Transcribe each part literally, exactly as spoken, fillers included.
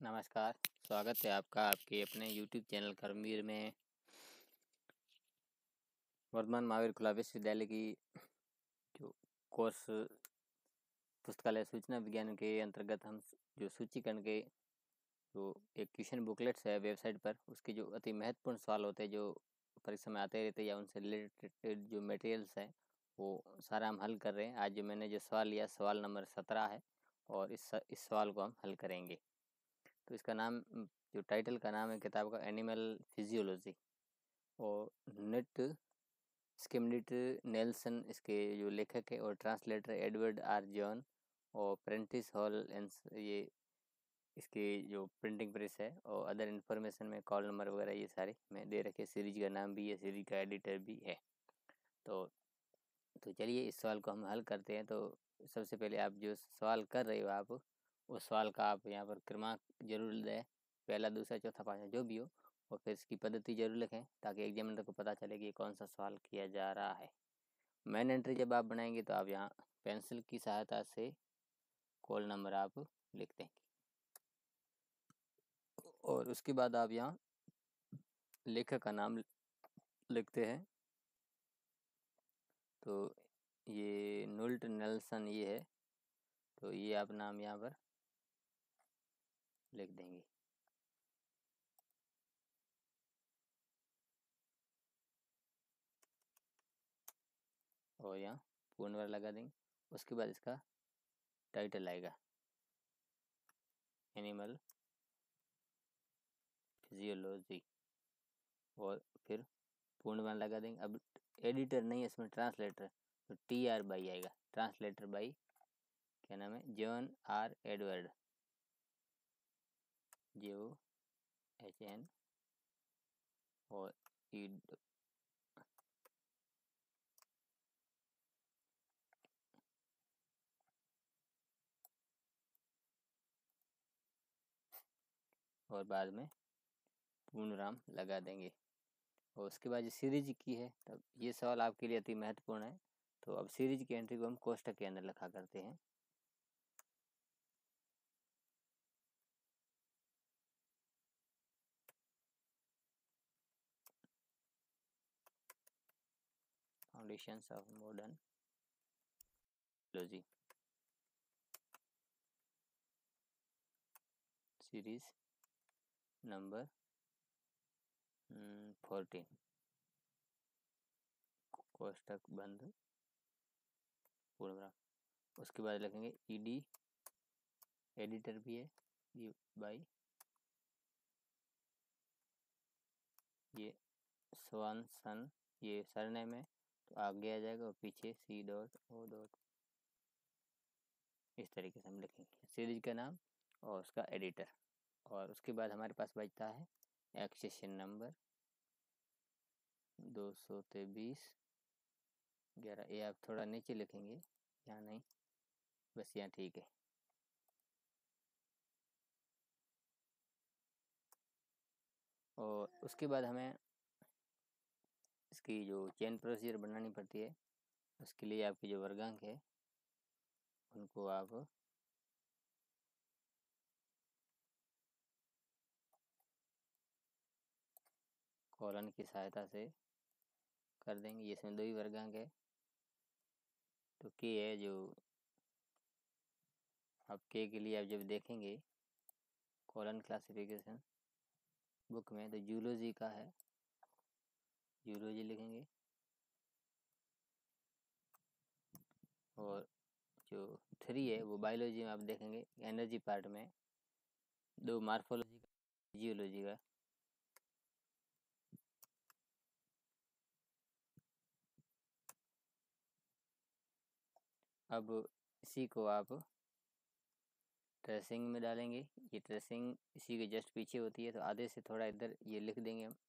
नमस्कार, स्वागत है आपका आपके अपने यूट्यूब चैनल कर्मवीर में। वर्धमान महावीर खुला विश्वविद्यालय की जो कोर्स पुस्तकालय सूचना विज्ञान के अंतर्गत हम जो सूचीकरण के जो एक क्वेश्चन बुकलेट्स है वेबसाइट पर, उसके जो अति महत्वपूर्ण सवाल होते हैं जो परीक्षा में आते रहते हैं या उनसे रिलेटेड जो मटेरियल्स हैं वो सारा हम हल कर रहे हैं। आज जो मैंने जो सवाल लिया सवाल नंबर सत्रह है और इस इस सवाल को हम हल करेंगे। तो इसका नाम जो टाइटल का नाम है किताब का एनिमल फिजियोलॉजी और नेट स्किमडिट नेल्सन इसके जो लेखक है और ट्रांसलेटर एडवर्ड आर जॉन और प्रेंटिस हॉल एंड ये इसकी जो प्रिंटिंग प्रेस है और अदर इन्फॉर्मेशन में कॉल नंबर वगैरह ये सारे मैं दे रखे। सीरीज का नाम भी है, सीरीज का एडिटर भी है। तो तो चलिए इस सवाल को हम हल करते हैं। तो सबसे पहले आप जो सवाल कर रहे हो आप उस सवाल का आप यहाँ पर क्रमांक जरूर दें, पहला दूसरा चौथा पाँचवा जो भी हो, और फिर इसकी पद्धति जरूर लिखें ताकि एग्जामिनर को पता चले कि कौन सा सवाल किया जा रहा है। मेन एंट्री जब आप बनाएंगे तो आप यहाँ पेंसिल की सहायता से कॉल नंबर आप लिख देंगे और उसके बाद आप यहाँ लेखक का नाम लिखते हैं। तो ये नोल्ट नेल्सन ये है, तो ये आप नाम यहाँ पर लिख देंगे। और यहाँ पूर्ण वर्ग लगा देंगे। उसके बाद इसका टाइटल आएगा एनिमल फिजियोलॉजी और फिर पूर्ण वर्ण लगा देंगे। अब एडिटर नहीं है इसमें, ट्रांसलेटर, तो टी आर बाई आएगा। ट्रांसलेटर बाई क्या नाम है, John R Edward, J O H N और ई और बाद में पूर्णराम लगा देंगे। और उसके बाद जो सीरीज की है, तब ये सवाल आपके लिए अति महत्वपूर्ण है। तो अब सीरीज की एंट्री को हम कोष्टक के अंदर लिखा करते हैं। Foundations of modern physiology series number fourteen, कोष्टक बंद पूर्ण। उसके बाद लिखेंगे ईडी, एडिटर भी है ये बाई ये स्वानसन, ये सरनेम है तो आगे आ जाएगा और पीछे सी डॉट ओ डॉट, इस तरीके से हम लिखेंगे सीरीज का नाम और उसका एडिटर। और उसके बाद हमारे पास बचता है एक्सेशन नंबर दो सौ तेईस ग्यारह। ये आप थोड़ा नीचे लिखेंगे, यहाँ नहीं, बस यहाँ ठीक है। और उसके बाद हमें इसकी जो चेन प्रोसीजर बनानी पड़ती है, उसके लिए आपके जो वर्गांक है उनको आप कॉलन की सहायता से कर देंगे। इसमें दो ही वर्गांक है, तो के है जो आप के के लिए आप जब देखेंगे कॉलन क्लासिफिकेशन बुक में तो जूलॉजी का है, जूलॉजी लिखेंगे। और जो थ्री है वो बायोलॉजी में आप देखेंगे एनर्जी पार्ट में, दो मार्फोलॉजी का, जियोलॉजी का। अब इसी को आप ट्रेसिंग में डालेंगे। ये ट्रेसिंग इसी के जस्ट पीछे होती है, तो आधे से थोड़ा इधर ये लिख देंगे हम।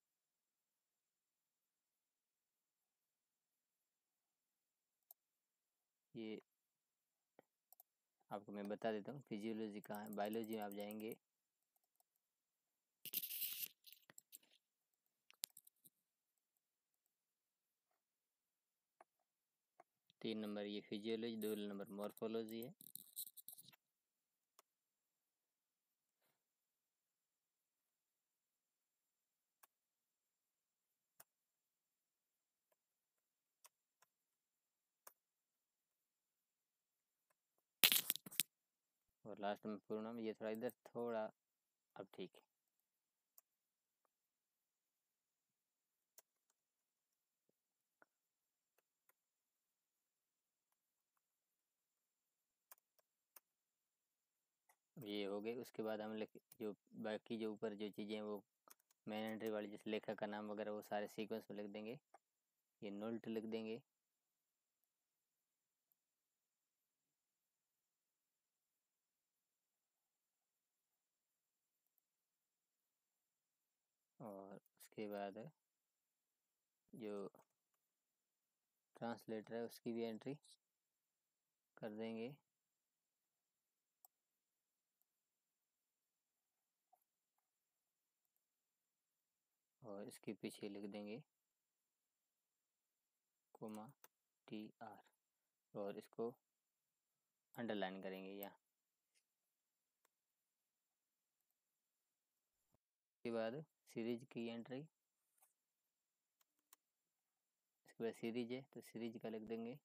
ये आपको मैं बता देता हूँ फिजियोलॉजी कहाँ है। बायोलॉजी में आप जाएंगे तीन नंबर ये फिजियोलॉजी, दो नंबर मॉर्फोलॉजी है। और लास्ट में पूर्ण नाम। ये थोड़ा इधर थोड़ा, अब ठीक है। ये हो गए। उसके बाद हम लिख जो बाकी जो ऊपर जो चीज़ें हैं वो मेन एंट्री वाली, जैसे लेखक का नाम वगैरह, वो सारे सीक्वेंस में लिख देंगे। ये नोल्ट लिख देंगे। और उसके बाद जो ट्रांसलेटर है उसकी भी एंट्री कर देंगे। और इसके पीछे लिख देंगे कोमा टी आर, और इसको अंडरलाइन करेंगे यहाँ। उसके बाद सीरीज की एंट्री। इसके बाद सीरीज है तो सीरीज का लिख देंगे।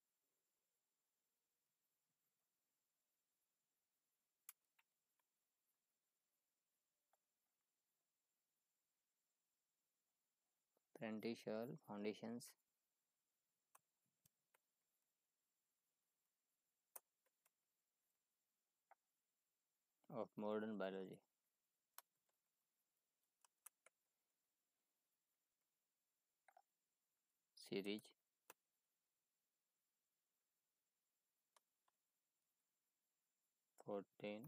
Prentice Foundations of Modern Biology। Series fourteen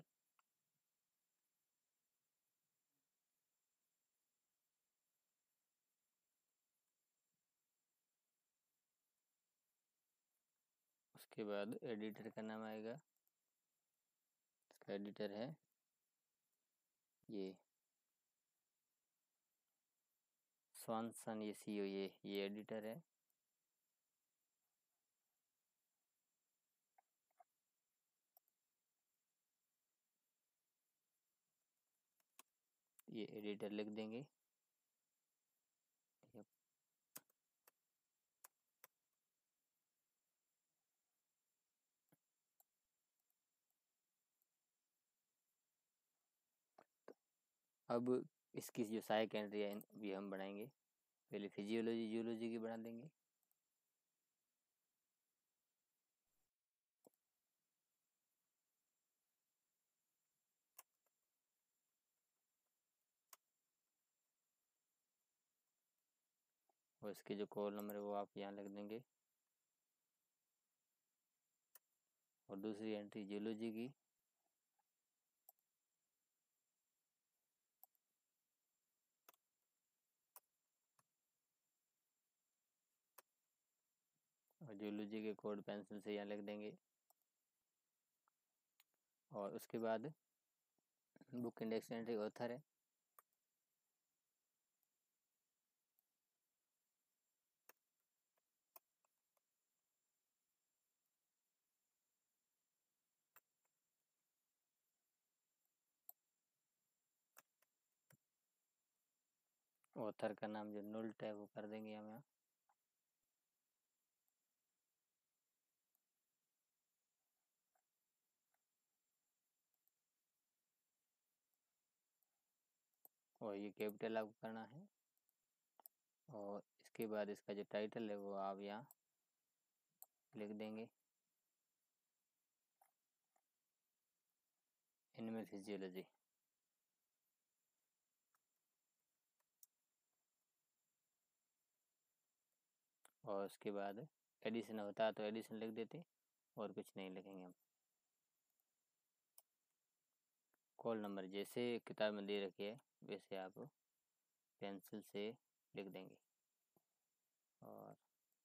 उसके बाद एडिटर का नाम आएगा। इसका एडिटर है ये स्वानसन, ये सी ओ ये ये एडिटर है। ये एडिटर लिख देंगे। अब इसकी जो सहायक एंट्री है भी हम बनाएंगे। पहले फिजियोलॉजी जियोलॉजी की बना देंगे। और इसके जो कॉल नंबर है वो आप यहाँ लिख देंगे। और दूसरी एंट्री जियोलॉजी की। और जियोलॉजी के कोड पेंसिल से यहाँ लिख देंगे। और उसके बाद बुक इंडेक्स एंट्री ऑथर है। ऑथर का नाम जो नुल्ट है वो कर देंगे हम यहाँ। और ये कैपिटल आपको करना है। और इसके बाद इसका जो टाइटल है वो आप यहाँ लिख देंगे, एनिमल फिजियोलॉजी। और उसके बाद एडिशन होता है तो एडिशन लिख देते, और कुछ नहीं लिखेंगे हम। कॉल नंबर जैसे किताब में दे रखी है वैसे आप पेंसिल से लिख देंगे। और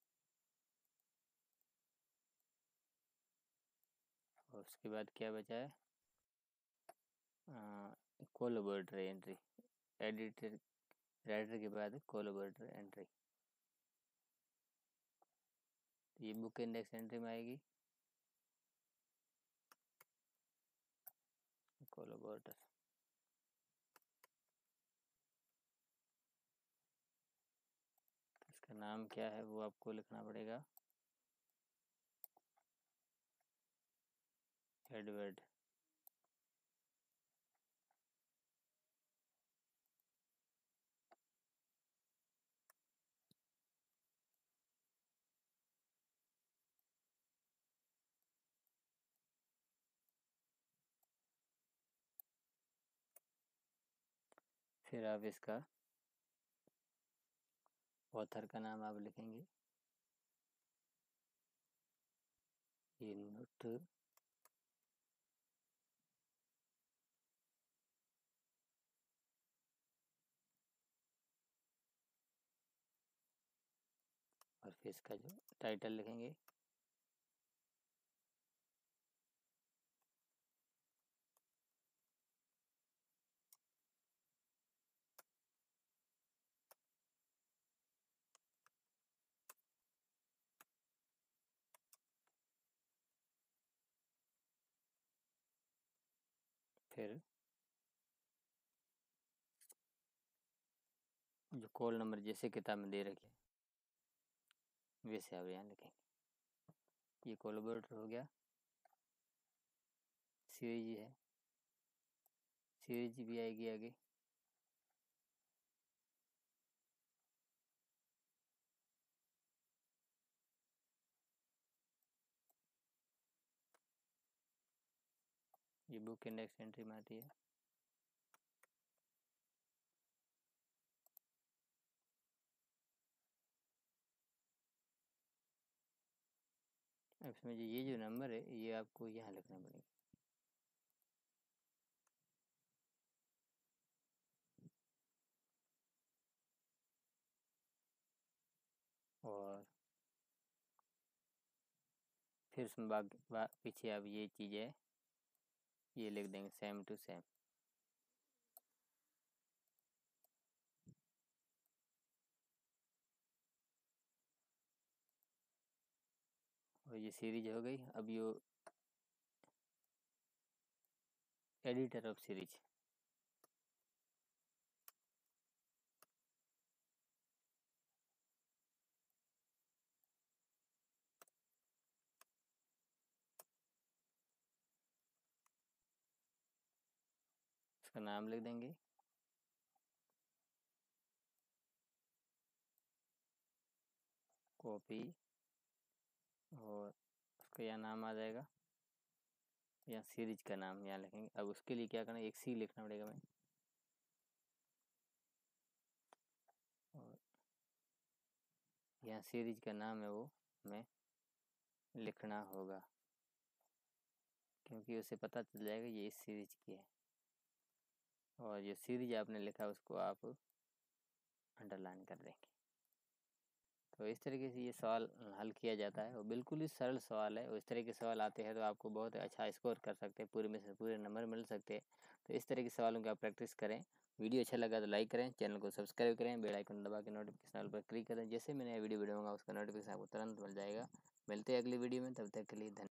और उसके बाद क्या बचा है, कोलैबोरेटर एंट्री। एडिटर राइटर के बाद कोलैबोरेटर एंट्री, ये बुक इंडेक्स एंट्री में आएगी। कोलैबोरेटर इसका नाम क्या है वो आपको लिखना पड़ेगा, एडवर्ड फिर आप इसका ऑथर का नाम आप लिखेंगे, ये नोट और फिर इसका जो टाइटल लिखेंगे, फिर जो कॉल नंबर जैसे किताब में दे रखे वैसे आप यहाँ लिखेंगे। ये कोलैबोरेटर हो गया। सीरीज है, सीरीज भी आएगी आगे। ये बुक इंडेक्स एंट्री में आती है। अब इसमें जो ये जो नंबर है ये आपको यहाँ लिखना पड़ेगा। और फिर उसमें बाग, बाग पीछे अब ये चीज़ है, ये लिख देंगे सेम टू सेम। और ये सीरीज हो गई। अब ये एडिटर ऑफ सीरीज, इसका नाम लिख देंगे, कॉपी, और उसका यहाँ नाम आ जाएगा, यहाँ सीरीज का नाम यहाँ लिखेंगे। अब उसके लिए क्या करना है, एक सी लिखना पड़ेगा हमें, और यहाँ सीरीज का नाम है वो हमें लिखना होगा, क्योंकि उसे पता चल जाएगा ये इस सीरीज की है। और जो सीरीज आपने लिखा उसको आप अंडरलाइन कर देंगे। तो इस तरीके से ये सवाल हल किया जाता है और बिल्कुल ही सरल सवाल है। और इस तरह के सवाल आते हैं तो आपको बहुत अच्छा स्कोर कर सकते हैं, पूरे में से पूरे नंबर मिल सकते हैं। तो इस तरह के सवालों की आप प्रैक्टिस करें। वीडियो अच्छा लगा तो लाइक करें, चैनल को सब्सक्राइब करें, बेल आइकन दबा के नोटिफिकेशन पर क्लिक करें। जैसे मैंने वीडियो बनाऊंगा उसका नोटिफिकेशन आपको तुरंत मिल जाएगा। मिलते हैं अगली वीडियो में, तब तक के लिए धन्यवाद।